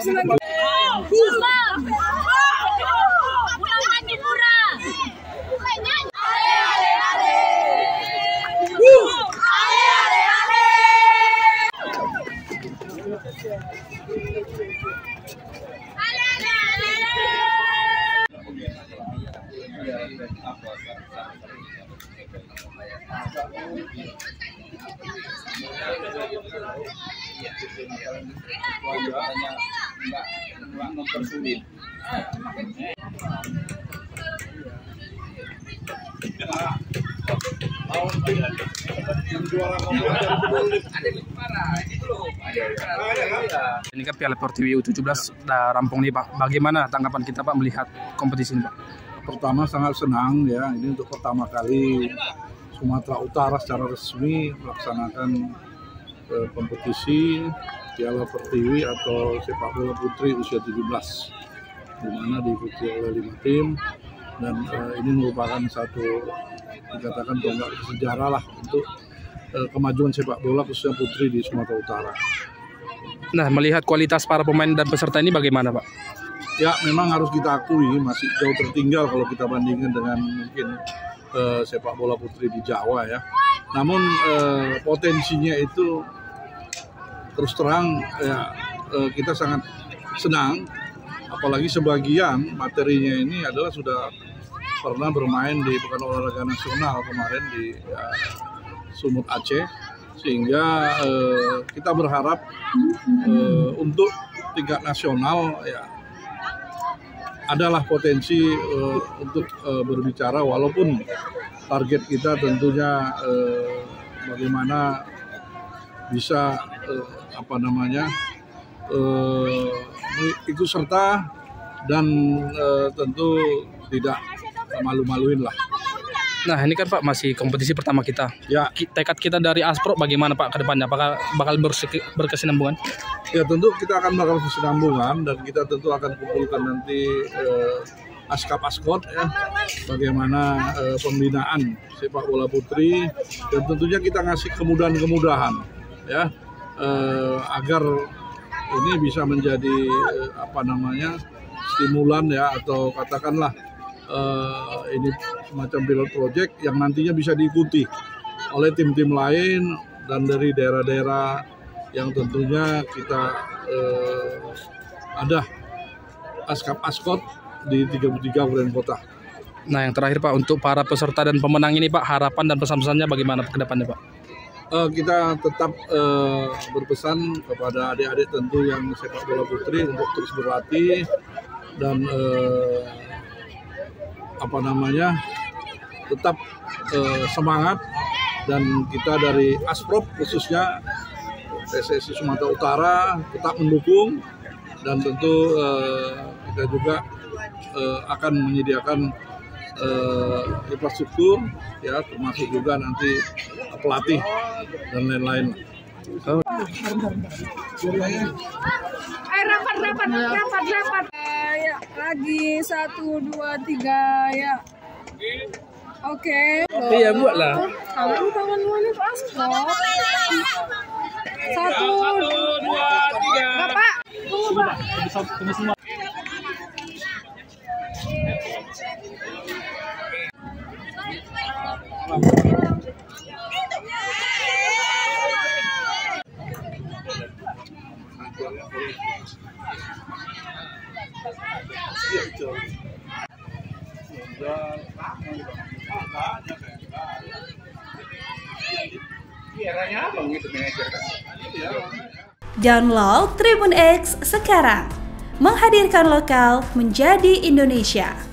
Ini kan Piala Pertiwi U17 udah rampung nih Pak. Bagaimana tanggapan kita Pak melihat kompetisi ini Pak? Pertama sangat senang ya, ini untuk pertama kali Sumatera Utara secara resmi melaksanakan kompetisi Piala Pertiwi atau sepak bola putri usia 17, di mana diikuti oleh 5 tim, dan ini merupakan satu dikatakan tonggak sejarah lah untuk kemajuan sepak bola khususnya putri di Sumatera Utara. Nah, melihat kualitas para pemain dan peserta ini bagaimana Pak? Ya, memang harus kita akui masih jauh tertinggal kalau kita bandingkan dengan mungkin sepak bola putri di Jawa ya. Namun potensinya itu terus terang ya, kita sangat senang, apalagi sebagian materinya ini adalah sudah pernah bermain di Pekan Olahraga Nasional kemarin di Sumut Aceh, sehingga kita berharap untuk tingkat nasional ya adalah potensi untuk berbicara, walaupun target kita tentunya bagaimana bisa ikut serta dan tentu tidak malu-maluin lah. Nah, ini kan Pak masih kompetisi pertama kita. Ya, tekad kita dari Asprop bagaimana Pak ke depannya? Apakah bakal berkesinambungan? Ya, tentu kita akan bakal berkesinambungan, dan kita tentu akan kumpulkan nanti askap-askot ya, bagaimana pembinaan sepak bola putri, dan tentunya kita ngasih kemudahan-kemudahan ya, agar ini bisa menjadi stimulan ya, atau katakanlah ini semacam pilot project yang nantinya bisa diikuti oleh tim-tim lain dan dari daerah-daerah yang tentunya kita ada askap-askot di 33 kabupaten kota. Nah, yang terakhir Pak, untuk para peserta dan pemenang ini Pak, harapan dan pesan-pesannya bagaimana ke depannya Pak? Kita tetap berpesan kepada adik-adik tentu yang sepak bola putri untuk terus berlatih dan tetap semangat, dan kita dari Asprop khususnya PSSI Sumatera Utara tetap mendukung, dan tentu kita juga akan menyediakan infrastruktur ya, termasuk juga nanti pelatih dan lain-lain. Rapat. Ya, lagi 1, 2, 3 ya. Oke. Iya, buatlah. Tangan ini paspor. 1, 2, 3. Bapak, tunggu Pak. Download Tribun X sekarang, menghadirkan lokal menjadi Indonesia.